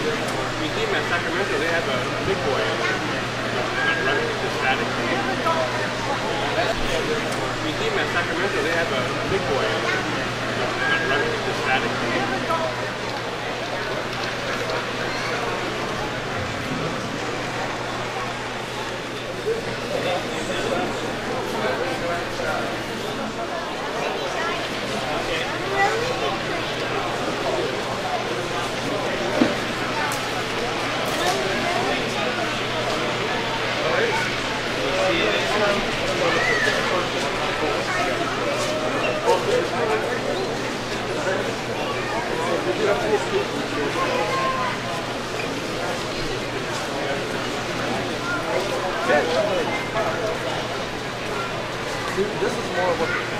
We team at Sacramento, they have a big boy running the static. We team at Sacramento, they have a big boy running the static. This is more of what